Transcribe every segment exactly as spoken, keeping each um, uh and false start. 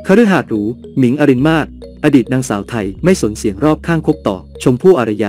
คฤหาสน์หรูหมิงอรินมาศอดีตนางสาวไทยไม่สนเสียงรอบข้างคบต่อชมพู่อารยา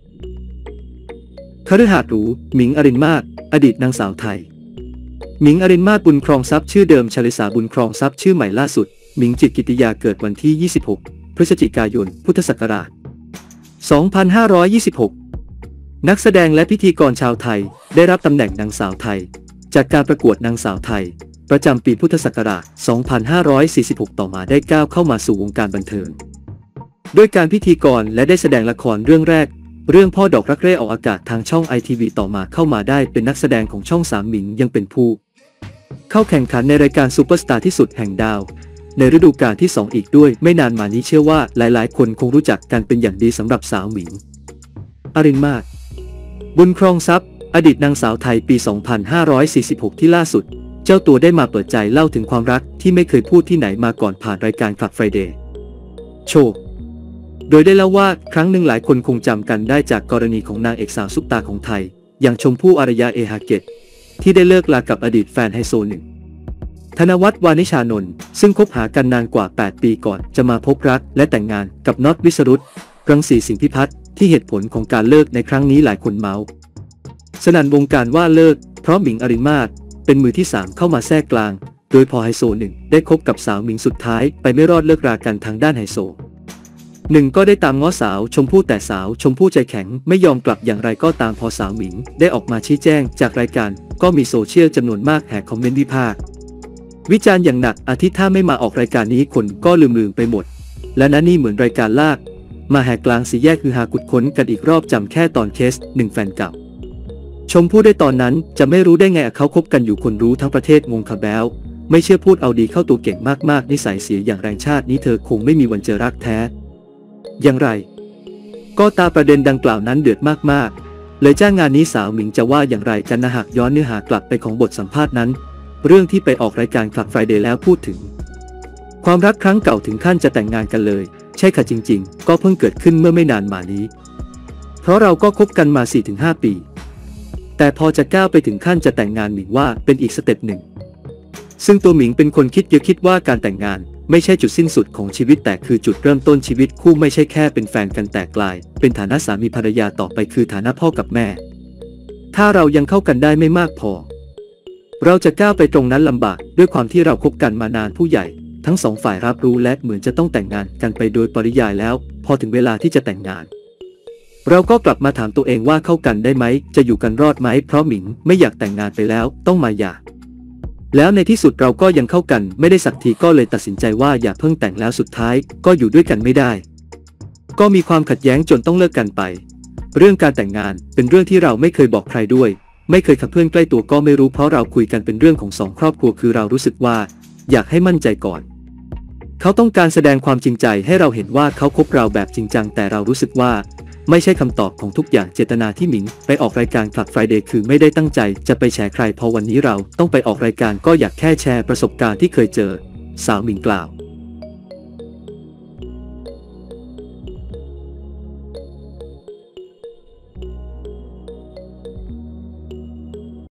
คฤหาสน์หรูหมิงอรินมาศอดีตนางสาวไทยหมิงอรินมาศบุญครองทรัพย์ชื่อเดิมชลิสาบุญครองทรัพย์ชื่อใหม่ล่าสุดหมิงจิตกิติยาเกิดวันที่ยี่สิบหกพฤศจิกายนพุทธศักราชสองพันห้าร้อยยี่สิบหกนักแสดงและพิธีกรชาวไทยได้รับตำแหน่งนางสาวไทยจากการประกวดนางสาวไทยประจำปีพุทธศักราชสองพันห้าร้อยสี่สิบหกต่อมาได้ก้าวเข้ามาสู่วงการบันเทิงด้วยการพิธีกรและได้แสดงละครเรื่องแรกเรื่องพ่อดอกรักเร่ออกอากาศทางช่อง ไอ ที วี ต่อมาเข้ามาได้เป็นนักแสดงของช่องสามหมิงยังเป็นผู้เข้าแข่งขันในรายการซูเปอร์สตาร์ที่สุดแห่งดาวในฤดูกาลที่สองอีกด้วยไม่นานมานี้เชื่อว่าหลายๆคนคงรู้จักกันเป็นอย่างดีสำหรับสาวหมิงอรินมาศบุญครองทรัพย์อดีตนางสาวไทยปี สองพันห้าร้อยสี่สิบหก ที่ล่าสุดเจ้าตัวได้มาเปิดใจเล่าถึงความรักที่ไม่เคยพูดที่ไหนมาก่อนผ่านรายการคลับไฟเดย์โชว์โดยได้เล่าว่าครั้งหนึ่งหลายคนคงจำกันได้จากกรณีของนางเอกสาวซุปตาของไทยอย่างชมพู่อารยาเอฮาเกตที่ได้เลิกลากับอดีตแฟนไฮโซหนึ่งธนวัฒน์วานิชานนท์ซึ่งคบหากันนานกว่าแปดปีก่อนจะมาพบรักและแต่งงานกับน็อตวิสรุตรังสีสิงห์พิพัฒน์ที่เหตุผลของการเลิกในครั้งนี้หลายคนเมาส์สนั่นวงการว่าเลิกเพราะหมิงอรินมาศเป็นมือที่สามเข้ามาแทรกกลางโดยพอไฮโซหนึ่งได้คบกับสาวหมิงสุดท้ายไปไม่รอดเลิกรากันทางด้านไฮโซหนึ่งก็ได้ตามง้อสาวชมพู่แต่สาวชมพู่ใจแข็งไม่ยอมกลับอย่างไรก็ตามพอสาวหมิงได้ออกมาชี้แจงจากรายการก็มีโซเชียลจำนวนมากแห่คอมเมนต์วิพากษ์วิจารณ์อย่างหนักอาทิตย์ถ้าไม่มาออกรายการนี้คนก็ลืมๆไปหมดและนั่นนี่เหมือนรายการลากมาแหกกลางสี่แยกคือหากุดค้นกันอีกรอบจำแค่ตอนเคสหนึ่งแฟนเก่าชมพู่ได้ตอนนั้นจะไม่รู้ได้ไงเขาคบกันอยู่คนรู้ทั้งประเทศงงคาแบลไม่เชื่อพูดเอาดีเข้าตัวเก่งมากๆนิสัยเสียอย่างแรงชาตินี้เธอคงไม่มีวันเจอรักแท้อย่างไรก็ตาประเด็นดังกล่าวนั้นเดือดมากๆเลยจ้างงานนี้สาวหมิงจะว่าอย่างไรกันนะหากย้อนเนื้อหากลับไปของบทสัมภาษณ์นั้นเรื่องที่ไปออกรายการคลับไฟเดย์แล้วพูดถึงความรักครั้งเก่าถึงขั้นจะแต่งงานกันเลยใช่ค่ะจริงๆก็เพิ่งเกิดขึ้นเมื่อไม่นานมานี้เพราะเราก็คบกันมา สี่ถึงห้า ปีแต่พอจะก้าวไปถึงขั้นจะแต่งงานหมิงว่าเป็นอีกสเต็ปหนึ่งซึ่งตัวหมิงเป็นคนคิดเยอะคิดว่าการแต่งงานไม่ใช่จุดสิ้นสุดของชีวิตแต่คือจุดเริ่มต้นชีวิตคู่ไม่ใช่แค่เป็นแฟนกันแต่กลายเป็นฐานะสามีภรรยาต่อไปคือฐานะพ่อกับแม่ถ้าเรายังเข้ากันได้ไม่มากพอเราจะก้าวไปตรงนั้นลำบากด้วยความที่เราคบกันมานานผู้ใหญ่ทั้งสองฝ่ายรับรู้และเหมือนจะต้องแต่งงานกันไปโดยปริยายแล้วพอถึงเวลาที่จะแต่งงานเราก็กลับมาถามตัวเองว่าเข้ากันได้ไหมจะอยู่กันรอดไหมเพราะหมิงไม่อยากแต่งงานไปแล้วต้องมาหย่าแล้วในที่สุดเราก็ยังเข้ากันไม่ได้สักทีก็เลยตัดสินใจว่าอย่าเพิ่งแต่งแล้วสุดท้ายก็อยู่ด้วยกันไม่ได้ก็มีความขัดแย้งจนต้องเลิกกันไปเรื่องการแต่งงานเป็นเรื่องที่เราไม่เคยบอกใครด้วยไม่เคยกับเพื่อนใกล้ตัวก็ไม่รู้เพราะเราคุยกันเป็นเรื่องของสองครอบครัวคือเรารู้สึกว่าอยากให้มั่นใจก่อนเขาต้องการแสดงความจริงใจให้เราเห็นว่าเขาคบเราแบบจริงจังแต่เรารู้สึกว่าไม่ใช่คำตอบของทุกอย่างเจตนาที่หมิงไปออกรายการคลับไฟเดย์คือไม่ได้ตั้งใจจะไปแชร์ใครพอวันนี้เราต้องไปออกรายการก็อยากแค่แชร์ประสบการณ์ที่เคยเจอสาวหมิงกล่าว